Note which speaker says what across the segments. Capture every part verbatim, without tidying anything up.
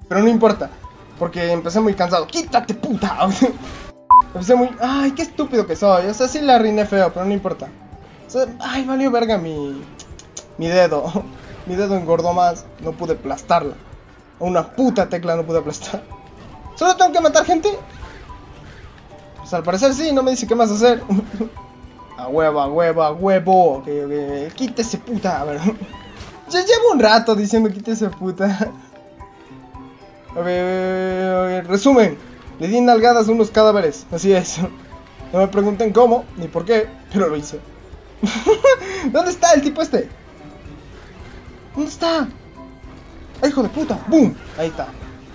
Speaker 1: Pero no importa, porque empecé muy cansado. ¡Quítate, puta! Empecé muy... ¡Ay, qué estúpido que soy! O sea, sí la arruiné feo, pero no importa. O sea, ¡ay, valió verga mi... mi dedo! Mi dedo engordó más, no pude aplastarla. A una puta tecla no pude aplastar. ¿Solo tengo que matar gente? Pues al parecer sí, no me dice qué más hacer. A huevo, a huevo, a huevo. Ok, ok, quítese, puta. A ver. Ya llevo un rato diciendo quítese, puta. Ok, okay, resumen. Le di nalgadas a unos cadáveres. Así es. No me pregunten cómo ni por qué, pero lo hice. ¿Dónde está el tipo este? ¿Dónde está? ¡Ay, hijo de puta! ¡Boom! Ahí está.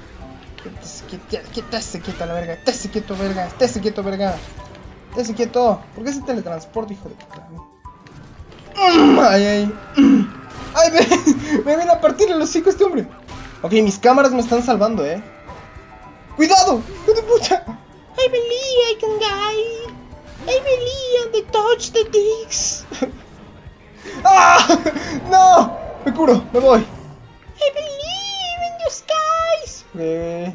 Speaker 1: Quítese quieto, la verga. Quítese quieto, verga. Quítese quieto, verga. Quítese quieto. ¿Por qué se teletransporta, hijo de puta? Ay, ay. Ay, me, me viene a partir el hocico este hombre. Ok, mis cámaras me están salvando, eh. ¡Cuidado! ¡Hijo de puta! I believe I can guy. I believe on the touch the dicks. ¡Ah! ¡No! Me curo, me voy. I believe in the skies. Eh,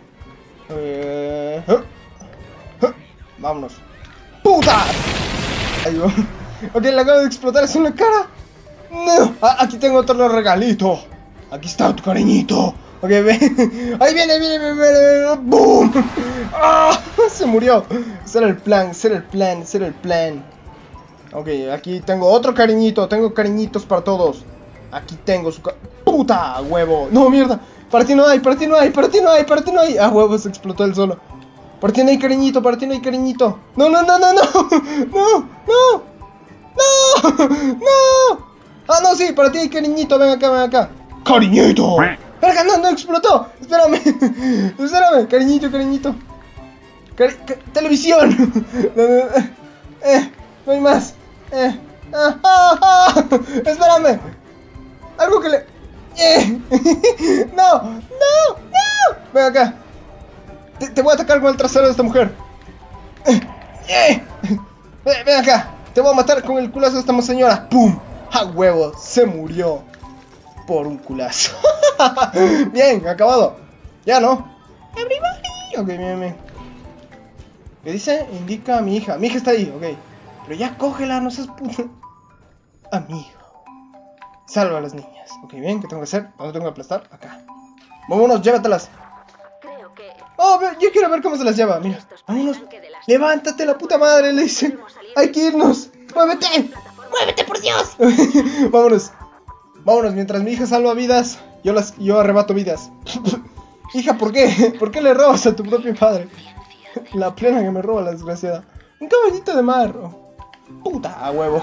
Speaker 1: eh, uh, uh, vámonos. ¡Puta! Ahí va. Ok, le acabo de explotar eso en la cara. No. Ah, aquí tengo otro regalito. Aquí está tu cariñito. Ok, ven. Ahí viene, viene, viene, viene. ¡Boom! ¡Ah! Se murió. Ese era el plan, ese era el plan, ese era el plan. Ok, aquí tengo otro cariñito. Tengo cariñitos para todos. Aquí tengo su... ¡Puta! ¡Huevo! ¡No, mierda! Para ti no hay, para ti no hay, para ti no hay, para ti no hay. ¡Ah, huevo! Se explotó el solo. Para ti no hay cariñito, para ti no hay cariñito. ¡No, no, no, no, no! ¡No, no! ¡No! ¡No! ¡Ah, no, sí! Para ti hay cariñito. Ven acá, ven acá. ¡Cariñito! ¡Verga, no, no explotó! ¡Espérame! ¡Espérame! Cariñito, cariñito. Cari ca ¡Televisión! No, no, no. Eh, no hay más. Eh. Ah, ah, ah. ¡Espérame! Algo que le... Eh. ¡No! ¡No! ¡No! Ven acá. Te, te voy a atacar con el trasero de esta mujer. Eh. Eh. Ven, ven acá. Te voy a matar con el culazo de esta señora. ¡Pum! ¡A huevo! Se murió. Por un culazo. Bien, acabado. Ya, ¿no? Everybody. Ok, bien, bien. ¿Qué dice? Indica a mi hija. Mi hija está ahí, ok. Pero ya cógela, no seas puto. Amigo. Salva a las niñas. Ok, bien, ¿qué tengo que hacer? ¿Dónde tengo que aplastar? Acá. Vámonos, llévatelas.
Speaker 2: Creo que...
Speaker 1: Oh, yo quiero ver cómo se las lleva. Mira, vámonos. Levántate, la puta madre, le dicen. Hay que irnos. ¡Muévete! ¡Muévete, por Dios! Vámonos. Vámonos, mientras mi hija salva vidas, yo las yo arrebato vidas. Hija, ¿por qué? ¿Por qué le robas a tu propio padre? La plena que me roba la desgraciada. Un caballito de mar. Puta, a huevo.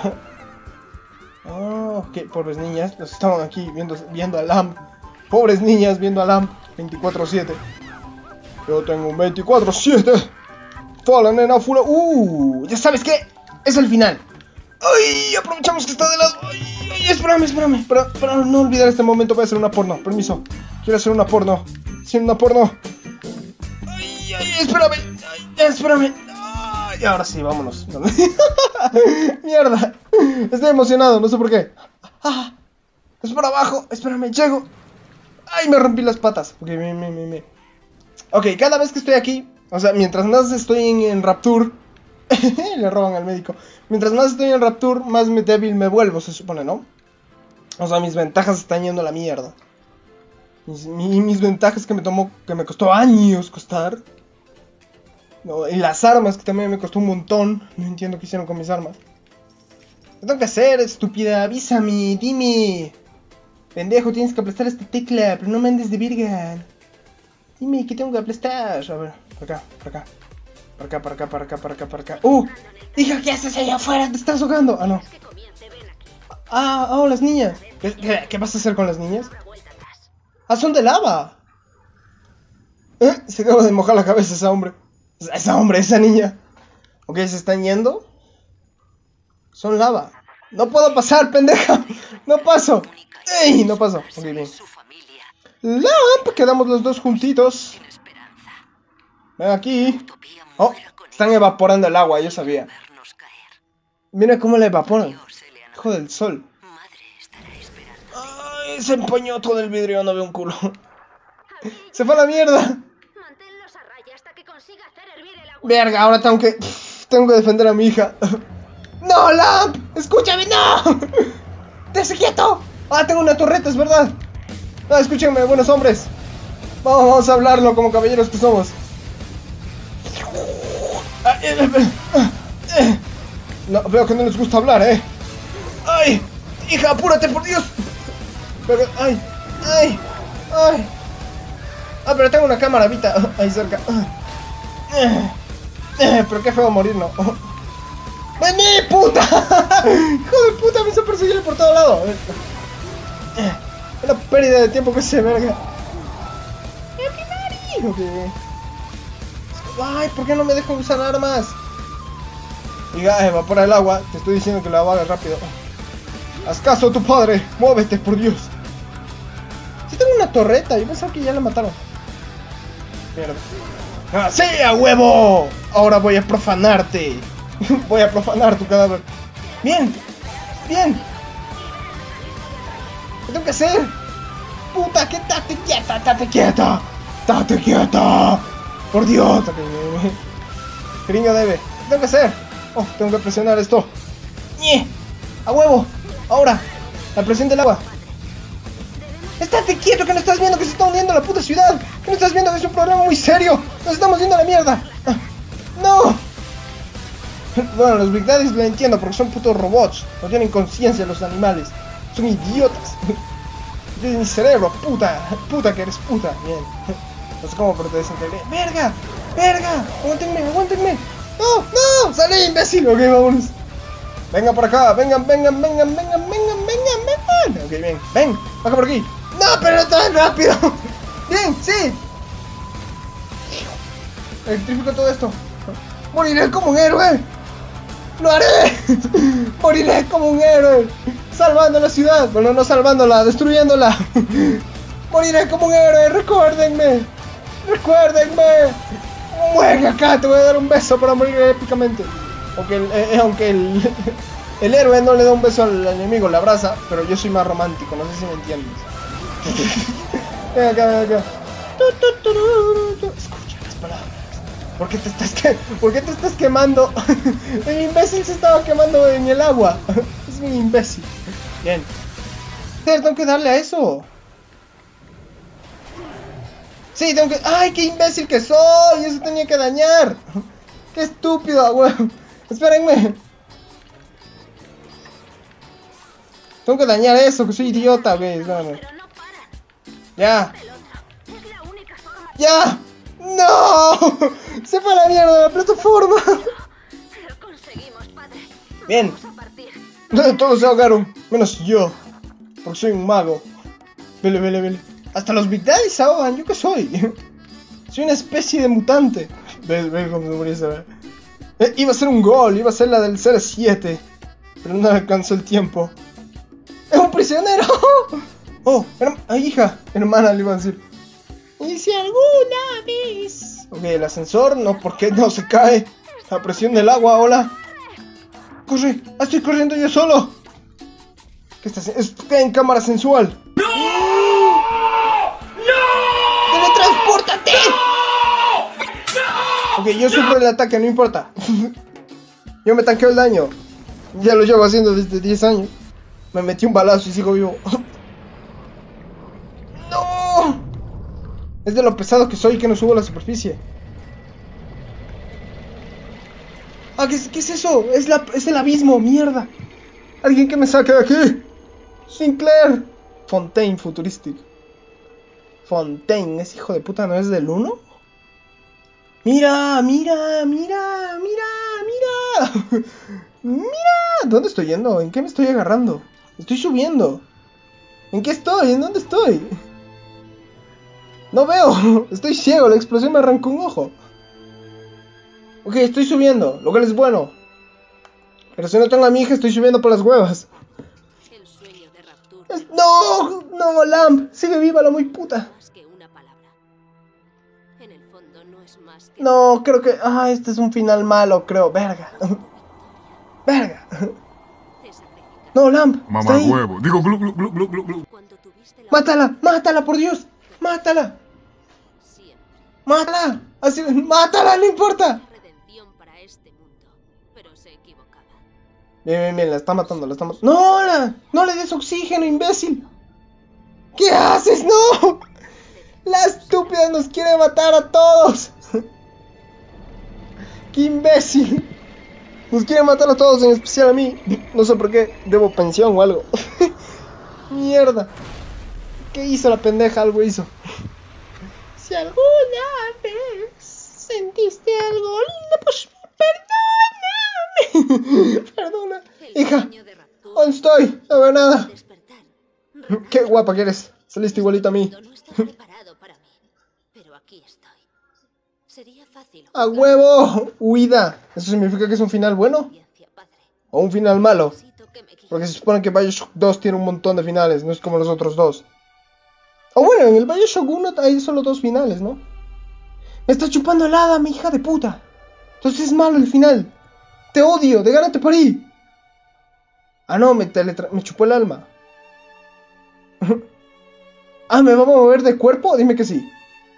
Speaker 1: Oh, ok, pobres niñas. Los estaban aquí viendo, viendo a Lamp. Pobres niñas viendo a Lamp veinticuatro siete. Yo tengo un veinticuatro siete. Toda la nena full. Uh, ya sabes qué. Es el final. Ay, aprovechamos que está de lado. Ay, ay, espérame, espérame. Para, para no olvidar este momento, voy a hacer una porno. Permiso. Quiero hacer una porno. Hacer una porno. Ay, ay, espérame. Ay, espérame. Ay, ahora sí, vámonos. Mierda. Estoy emocionado, no sé por qué. Ah, es por abajo. Espérame, llego. Ay, me rompí las patas. Ok, me, me, me, me. Ok, cada vez que estoy aquí, o sea, mientras más estoy en, en Rapture. Le roban al médico. Mientras más estoy en Rapture, más me débil me vuelvo, se supone, ¿no? O sea, mis ventajas están yendo a la mierda. Mis, mi, mis ventajas que me tomó, que me costó años costar. No, y las armas, que también me costó un montón. No entiendo qué hicieron con mis armas. ¿Qué tengo que hacer, estúpida? Avísame, dime. Pendejo, tienes que aplastar esta tecla, pero no me andes de virgen. Dime, ¿qué tengo que aplastar? A ver, por acá, por acá. Por acá, por acá, por acá, por acá, por acá. ¡Uh! Hija, ¿qué haces allá afuera? ¿Te estás ahogando? Ah, no. Ah, oh, las niñas. ¿Qué, qué, qué vas a hacer con las niñas? Ah, son de lava. ¿Eh? Se acaba de mojar la cabeza esa hombre. Esa hombre, esa niña. Ok, se están yendo. Son lava. No puedo pasar, pendeja. No paso. ¡Ey! No paso. Ok, bien. Lamp, quedamos los dos juntitos. Ven aquí. Oh, están evaporando el agua, yo sabía. Mira cómo la evaporan. Hijo del sol. Ay, se empañó todo el vidrio, no veo un culo. Se fue a la mierda.
Speaker 2: Manténlos a raya hasta que consiga hacer hervir el agua.
Speaker 1: Verga, ahora tengo que... Pff, tengo que defender a mi hija. ¡No, Lamp! ¡Escúchame, no! ¡Dése quieto! Ah, tengo una torreta, es verdad. No, escúchenme, buenos hombres. Vamos, vamos a hablarlo como caballeros que somos. No, veo que no les gusta hablar, ¿eh? ¡Ay! ¡Hija, apúrate, por Dios! Pero, ¡ay! ¡Ay! ¡Ay! Ah, pero tengo una cámara, Vita, ahí cerca. Pero qué feo morir, ¿no? ¡Vení, puta! ¡Hijo de puta! Me hizo perseguirle por todo lado. Una pérdida de tiempo que se verga. Okay. Ay, ¿por qué no me dejan usar armas? Diga, evapora el agua. Te estoy diciendo que la hagas rápido. Haz caso a tu padre. Muévete, por Dios. Si tengo una torreta. Yo pensaba que ya la mataron. Mierda. ¡Ah, sí, a huevo! Ahora voy a profanarte. Voy a profanar tu cadáver. Bien. Bien. ¿Qué tengo que hacer? Puta, que tate quieta, tate quieta. ¡Estate quieta! ¡Por Dios! Gringa debe. ¿Qué tengo que hacer? Oh, tengo que presionar esto. ¡Nie! ¡A huevo! Ahora, la presión del agua. ¡Estate quieto! Que no estás viendo que se está hundiendo la puta ciudad. Que no estás viendo que es un problema muy serio. Nos estamos yendo a la mierda. ¡No! Bueno, los Big Daddies lo entiendo porque son putos robots. No tienen conciencia los animales. Son idiotas. No tienen ni cerebro, puta. Puta que eres puta. Bien. No sé cómo, pero te desintegré. ¡Verga! ¡Verga! ¡Aguántenme! ¡Aguántenme! ¡No! ¡No! ¡Salí, imbécil! Ok, vámonos. Vengan por acá. Vengan, vengan, vengan, vengan, vengan, vengan, vengan. Ok, bien. Ven. Baja por aquí. ¡No, pero no tan rápido! Bien, sí. Electrifico todo esto. Moriré como un héroe. ¡Lo haré! Moriré como un héroe. Salvando la ciudad. Bueno, no salvándola, destruyéndola. Moriré como un héroe. Recuérdenme. Recuérdenme. Muere acá, te voy a dar un beso para morir épicamente. Aunque el, eh, aunque el, el héroe no le da un beso al enemigo, le abraza. Pero yo soy más romántico, no sé si me entiendes. Ven acá, ven acá. Escucha las palabras. ¿Por qué te estás, que ¿Por qué te estás quemando? El imbécil se estaba quemando en el agua. Es un imbécil. Bien. Tengo que darle a eso. Sí, tengo que... ¡Ay, qué imbécil que soy! Eso tenía que dañar. ¡Qué estúpido, güey! Espérenme. Tengo que dañar eso, que soy idiota, güey. Espérame. Ya. ¡Ya! ¡No! ¡Se fue a la mierda la plataforma!
Speaker 2: Lo conseguimos, padre.
Speaker 1: Bien.
Speaker 2: Vamos a partir.
Speaker 1: Todos se ahogaron, menos yo. Porque soy un mago. Vele, vele, vele. Hasta los Big Daddy se ahogan. ¿Yo qué soy? Soy una especie de mutante. Ve, ve cómo se murió esa vez. Eh, iba a ser un gol, iba a ser la del cero siete. Pero no alcanzó el tiempo. ¡Es un prisionero! Oh, herm ay, hija, hermana le iba a decir. Y si alguna vez... Ok, el ascensor, no, porque no se cae. La presión del agua, hola. Corre, ah, estoy corriendo yo solo. ¿Qué estás haciendo? Es en cámara sensual. ¡No! ¡No! ¡Teletranspórtate! ¡No! Ok, yo sufro el ataque, no importa. Yo me tanqueo el daño. Ya lo llevo haciendo desde diez años. Me metí un balazo y sigo vivo. ¡No! Es de lo pesado que soy que no subo a la superficie. Ah, ¿qué es, qué es eso? Es, la, es el abismo, mierda. Alguien que me saque de aquí. Sinclair. Fontaine Futuristic. Fontaine, ese hijo de puta no es del uno. Mira, mira, mira, mira, mira. Mira. ¿Dónde estoy yendo? ¿En qué me estoy agarrando? Estoy subiendo. ¿En qué estoy? ¿En dónde estoy? No veo. Estoy ciego. La explosión me arrancó un ojo. Ok, estoy subiendo. Lo cual es bueno. Pero si no tengo a mi hija, estoy subiendo por las huevas.
Speaker 2: El sueño de raptura.
Speaker 1: Es... No, no, Lamp. Sigue viva la muy puta.
Speaker 2: Más que una palabra. En el fondo no es más que...
Speaker 1: No, creo que... Ah, este es un final malo, creo. Verga. Verga. No, Lamp.
Speaker 3: Mamá huevo. Digo, glu, glu, glu, glu, glu, glu.
Speaker 2: Cuando tuviste la...
Speaker 1: Mátala, mátala, por Dios. Mátala. ¡Mátala! Así, ¡mátala! ¡No importa!
Speaker 2: Redención para este mundo, pero se equivocaba.
Speaker 1: Bien, bien, bien, la está matando, la está matando. ¡No! La, ¡no le des oxígeno, imbécil! ¿Qué haces? ¡No! La estúpida nos quiere matar a todos. ¡Qué imbécil! Nos quiere matar a todos, en especial a mí. No sé por qué, debo pensión o algo. Mierda. ¿Qué hizo la pendeja? Algo hizo. Si alguna vez sentiste algo lindo, pues perdóname. Perdona.
Speaker 2: El
Speaker 1: Hija,
Speaker 2: sueño de Rapture,
Speaker 1: ¿dónde estoy? No veo nada.
Speaker 2: despertar.
Speaker 1: Qué guapa que eres. Saliste igualita a mí.
Speaker 2: No está preparado para mí, pero aquí estoy. Sería fácil.
Speaker 1: ¡A
Speaker 2: juzgar
Speaker 1: huevo! Huida. ¿Eso significa que es un final bueno?
Speaker 2: conciencia, padre.
Speaker 1: ¿O un final malo?
Speaker 2: Necesito que me guíes.
Speaker 1: Porque se supone que Bioshock dos tiene un montón de finales, no es como los otros dos. O bueno, en el Bioshock uno hay solo dos finales, ¿no? Me está chupando el hada, mi hija de puta. Entonces es malo el final. Te odio, de gana te parí. Ah, no, me, teletra me chupó el alma. Ah, ¿me va a mover de cuerpo? Dime que sí.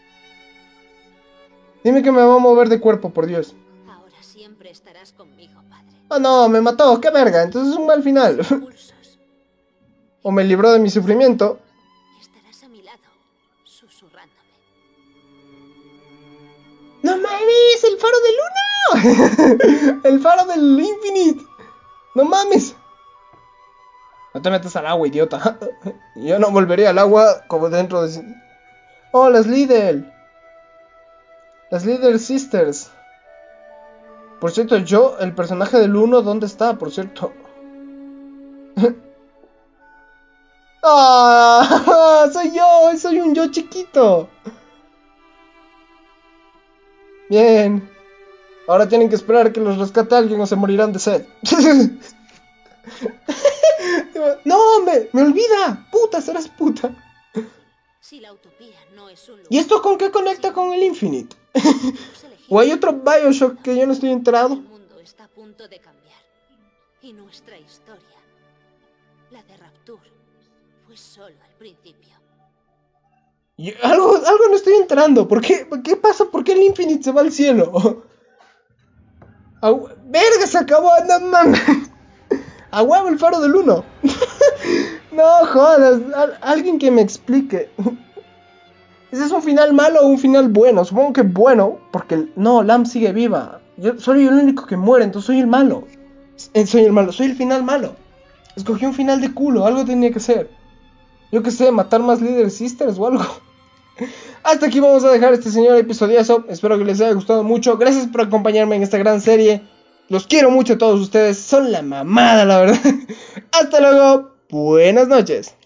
Speaker 1: Dime que me va a mover de cuerpo, por Dios.
Speaker 2: Ahora siempre estarás conmigo, padre.
Speaker 1: Ah, no, me mató, qué verga, entonces es un mal final.
Speaker 2: Pulsos.
Speaker 1: O me libró de mi sufrimiento.
Speaker 2: Estarás a mi lado, susurrándome.
Speaker 1: ¡No mames! ¡El faro del uno! ¡El faro del Infinite! ¡No mames! No te metas al agua, idiota. Yo no volvería al agua como dentro de... ¡Oh, las Lidl! Las Little Sisters. Por cierto, yo, el personaje del uno, ¿dónde está? Por cierto. ¡Ah! ¡Soy yo! ¡Soy un yo chiquito! Bien. Ahora tienen que esperar que los rescate alguien o se morirán de sed. ¡No, me, me olvida! ¡Puta, serás puta!
Speaker 2: Si la utopía no es un lugar,
Speaker 1: ¿Y esto con qué conecta con el Infinite?
Speaker 2: hemos elegido
Speaker 1: ¿O hay otro Bioshock que yo no estoy enterado?
Speaker 2: El mundo está a punto de cambiar. Y nuestra historia, la de Rapture, fue solo al principio.
Speaker 1: Y algo, algo no estoy enterando. ¿Por qué? ¿Qué pasa? ¿Por qué el Infinite se va al cielo? A, ¡verga! Se acabó. No mames. A huevo el faro del uno. No jodas. Al, alguien que me explique. ¿Ese es un final malo o un final bueno? Supongo que bueno. Porque no, Lam sigue viva. Yo soy el único que muere. Entonces soy el malo. Soy el malo. Soy el final malo. Escogí un final de culo. Algo tenía que ser. Yo que sé, matar más Little Sisters o algo. Hasta aquí vamos a dejar este señor episodiazo. Espero que les haya gustado mucho. Gracias por acompañarme en esta gran serie. Los quiero mucho a todos ustedes. Son la mamada, la verdad. Hasta luego. Buenas noches.